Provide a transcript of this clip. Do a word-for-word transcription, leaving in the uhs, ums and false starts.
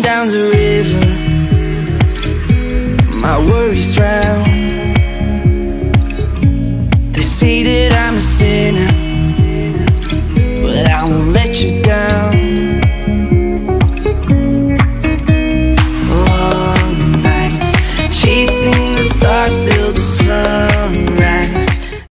down the river, my worries drown. They say that I'm a sinner,